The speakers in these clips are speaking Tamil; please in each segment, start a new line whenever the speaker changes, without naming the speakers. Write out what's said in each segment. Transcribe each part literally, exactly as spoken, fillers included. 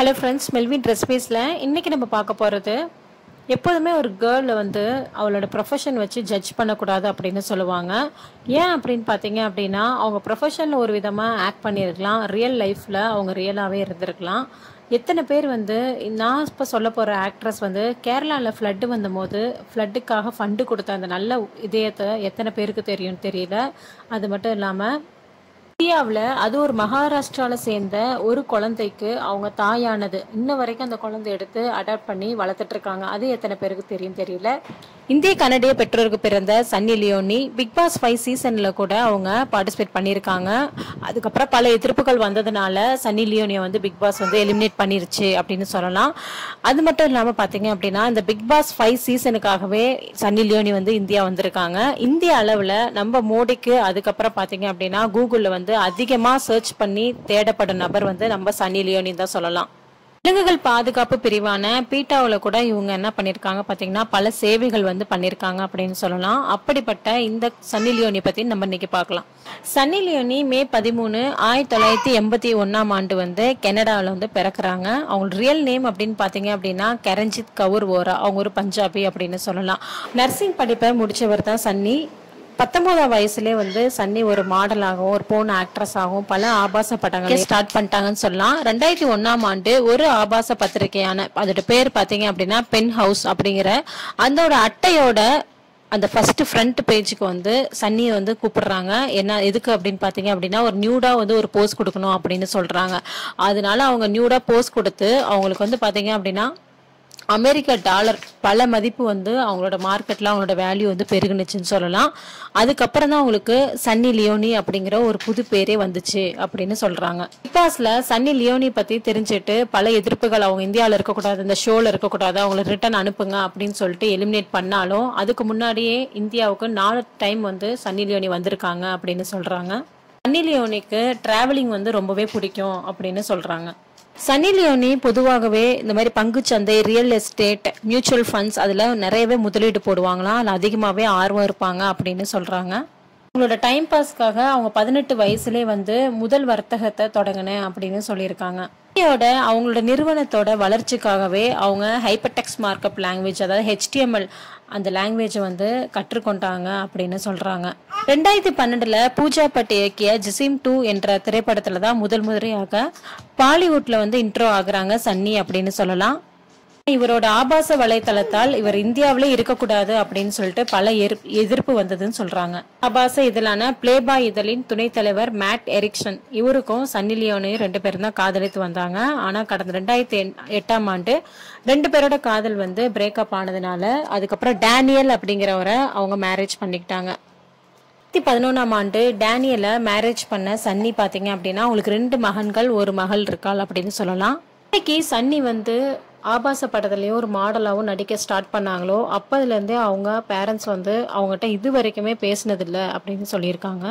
Hello friends, Melwin recipes la இன்னைக்கு நம்ம பார்க்க போறது எப்பவுமே ஒரு கேர்ல வந்து அவளோட ப்ரொஃபஷன் வச்சு ஜட்ஜ் பண்ண கூடாது அப்படினு சொல்லுவாங்க. ஏன் அப்படினு பாத்தீங்க அப்படினா அவங்க ப்ரொஃபஷன்ல ஒரு விதமா ஆக்ட் பண்ணிருக்கலாம், ரியல் லைஃப்ல அவங்க ரியலாவே இருந்திருக்கலாம். எத்தனை பேர் வந்து நான் இப்ப சொல்ல போற ஆக்ட்ரஸ் வந்து கேரளால ஃப்ளட் வந்தபோது ஃப்ளட்டுக்காக ஃபண்ட் கொடுத்த அந்த நல்ல இதயத்தை எத்தனை பேருக்கு தெரியும் தெரியல. அது மட்டும் இல்லாம இந்தியாவில் அது ஒரு மகாராஷ்டிரால சேர்ந்த ஒரு குழந்தைக்கு அவங்க தாயானது இன்ன வரைக்கும் அந்த குழந்தை எடுத்து அடாப்ட் பண்ணி வளர்த்துட்டு இருக்காங்க. அது எத்தனை பேருக்கு தெரியும் தெரியல. இந்திய கனடிய பெற்றோருக்கு பிறந்த Sunny Leone Bigg Boss five சீசன்ல கூட அவங்க பார்ட்டிசிபேட் பண்ணியிருக்காங்க. அதுக்கப்புறம் பல எதிர்ப்புகள் வந்ததுனால சன்னி லியோனியை வந்து பிக் பாஸ் வந்து எலிமினேட் பண்ணிருச்சு அப்படின்னு சொல்லலாம். அது மட்டும் இல்லாம பாத்தீங்க அப்படின்னா இந்த பிக் பாஸ் ஃபைவ் சீசனுக்காகவே சன்னி லியோனி வந்து இந்தியா வந்திருக்காங்க. இந்திய அளவுல நம்ம மோடிக்கு அதுக்கப்புறம் பாத்தீங்க அப்படின்னா கூகுள்ல வந்து அதிகமா சர்ச் பண்ணி தேடப்படும் நபர் வந்து நம்ம சன்னி லியோனி தான் சொல்லலாம். விலங்குகள் பாதுகாப்பு பிரிவான பீட்டாவுல கூட இவங்க என்ன பண்ணிருக்காங்க பாத்தீங்கன்னா பல சேவைகள் வந்து பண்ணிருக்காங்க அப்படின்னு சொல்லலாம். அப்படிப்பட்ட இந்த சன்னி லியோனி பத்தி நம்ம இன்னைக்கு பார்க்கலாம். சன்னி லியோனி மே பதிமூணு ஆயிரத்தி தொள்ளாயிரத்தி எண்பத்தி ஒன்னாம் ஆண்டு வந்து கனடாவில் வந்து பிறக்கிறாங்க. அவங்க ரியல் நேம் அப்படின்னு பாத்தீங்க அப்படின்னா கரஞ்சித் கவுர் ஓரா. அவங்க ஒரு பஞ்சாபி அப்படின்னு சொல்லலாம். நர்சிங் படிப்பை முடிச்சவர் தான் சன்னி. பத்தொன்பதாம் வயசுலேயே வந்து சன்னி ஒரு மாடலாகவும் ஒரு போன் ஆக்ட்ரஸ் ஆகவும் பல ஆபாச படங்களை ஸ்டார்ட் பண்ணிட்டாங்கன்னு சொல்லலாம். ரெண்டாயிரத்தி ஒன்னாம் ஆண்டு ஒரு ஆபாச பத்திரிகையான அதோட பேர் பாத்தீங்க அப்படின்னா பென் ஹவுஸ் அப்படிங்கிற அதோட அட்டையோட அந்த ஃபர்ஸ்ட் ஃப்ரண்ட் பேஜுக்கு வந்து சன்னியை வந்து கூப்பிடுறாங்க. என்ன எதுக்கு அப்படின்னு பாத்தீங்க அப்படின்னா ஒரு நியூடா வந்து ஒரு போஸ் கொடுக்கணும் அப்படின்னு சொல்றாங்க. அதனால அவங்க நியூடா போஸ் கொடுத்து அவங்களுக்கு வந்து பாத்தீங்க அப்படின்னா அமெரிக்க டாலர் பல மதிப்பு வந்து அவங்களோட மார்க்கெட்ல அவங்களோட வேல்யூ வந்து பெருகுனுச்சுன்னு சொல்லலாம். அதுக்கப்புறம் தான் அவங்களுக்கு சன்னி லியோனி அப்படிங்கிற ஒரு புது பேரே வந்துச்சு அப்படின்னு சொல்றாங்க. பிக் பாஸ்ல சன்னி லியோனி பத்தி தெரிஞ்சுட்டு பல எதிர்ப்புகள் அவங்க இந்தியாவில இருக்கக்கூடாது, இந்த ஷோல இருக்கக்கூடாது, அவங்களை ரிட்டர்ன் அனுப்புங்க அப்படின்னு சொல்லிட்டு எலிமினேட் பண்ணாலும் அதுக்கு முன்னாடியே இந்தியாவுக்கு நாலு டைம் வந்து சன்னி லியோனி வந்திருக்காங்க அப்படின்னு சொல்றாங்க. சன்னி லியோனிக்கு டிராவலிங் வந்து ரொம்பவே பிடிக்கும் அப்படின்னு சொல்றாங்க. சன்னி லியோனி பொதுவாகவே இந்த மாதிரி பங்குச்சந்தை, ரியல் எஸ்டேட், மியூச்சுவல் ஃபண்ட்ஸ் அதுல நிறையவே முதலீடு போடுவாங்களாம். அதுல அதிகமாவே ஆர்வம் இருப்பாங்க அப்படின்னு சொல்றாங்க. அவங்களோட டைம் பாஸ்க்காக அவங்க பதினெட்டு வயசுலேயே வந்து முதல் வர்த்தகத்தை தொடங்கினேன் அப்படின்னு சொல்லியிருக்காங்க. அவங்களோட நிறுவனத்தோட வளர்ச்சிக்காகவே அவங்க ஹைப்பர்டெக்ஸ் மார்க்அப் லாங்குவேஜ் அதாவது ஹெச்டிஎம்எல் அந்த லாங்குவேஜை வந்து கற்றுக்கொண்டாங்க அப்படின்னு சொல்றாங்க. ரெண்டாயிரத்தி பன்னெண்டுல பூஜா பட் இயக்கிய ஜிசிம் டூ என்ற திரைப்படத்துல தான் முதல் முறையாக பாலிவுட்ல வந்து இன்ட்ரோ ஆகுறாங்க சன்னி அப்படின்னு சொல்லலாம். இவரோட ஆபாச வலைத்தளத்தால் இவர் இந்தியாவிலே இருக்கக்கூடாது அப்படின்னு சொல்லிட்டு பல எதிர்ப்பு வந்ததுன்னு சொல்றாங்க. ஆபாச இதழான பிளேபாய் இதழின் துணைத் தலைவர் மேட் எரிக்சன் இவருக்கும் சன்னி லியோனையும் ரெண்டு பேரும் தான் காதலித்து வந்தாங்க. ஆனா கடந்த ரெண்டாயிரத்தி எட்டாம் ஆண்டு ரெண்டு பேரோட காதல் வந்து பிரேக்கப் ஆனதுனால அதுக்கப்புறம் டேனியல் அப்படிங்கிறவரை அவங்க மேரேஜ் பண்ணிக்கிட்டாங்க. ரெண்டாயிரத்தி பதினொன்னாம் ஆண்டு டேனியல மேரேஜ் பண்ண சன்னி பாத்தீங்க அப்படின்னா அவங்களுக்கு ரெண்டு மகன்கள் ஒரு மகள் இருக்காள் அப்படின்னு சொல்லலாம். இன்னைக்கு சன்னி வந்து ஆபாச படத்துலயும் ஒரு மாடலாவும் நடிக்க ஸ்டார்ட் பண்ணாங்களோ அப்பதுல இருந்தே அவங்க பேரண்ட்ஸ் வந்து அவங்ககிட்ட இது வரைக்குமே பேசினது இல்லை அப்படின்னு சொல்லியிருக்காங்க.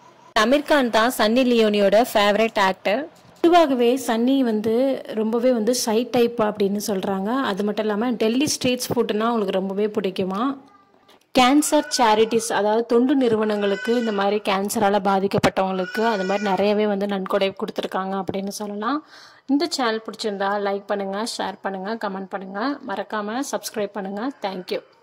அமீர் கான் தான் சன்னி லியோனியோட ஃபேவரட் ஆக்டர். பொதுவாகவே சன்னி வந்து ரொம்பவே வந்து ஷை டைப் அப்படின்னு சொல்றாங்க. அது மட்டும் இல்லாம டெல்லி ஸ்ட்ரீட்ஸ் ஃபுட்னா அவங்களுக்கு ரொம்பவே பிடிக்குமா. கேன்சர் சேரிட்டிஸ் அதாவது தொண்டு நிறுவனங்களுக்கு இந்த மாதிரி கேன்சரால் பாதிக்கப்பட்டவங்களுக்கு அது மாதிரி நிறையவே வந்து நன்கொடை கொடுத்துருக்காங்க அப்படின்னு சொல்லலாம். இந்த சேனல் பிடிச்சிருந்தா லைக் பண்ணுங்கள், ஷேர் பண்ணுங்கள், கமெண்ட் பண்ணுங்கள், மறக்காமல் சப்ஸ்கிரைப் பண்ணுங்கள். தேங்க்யூ.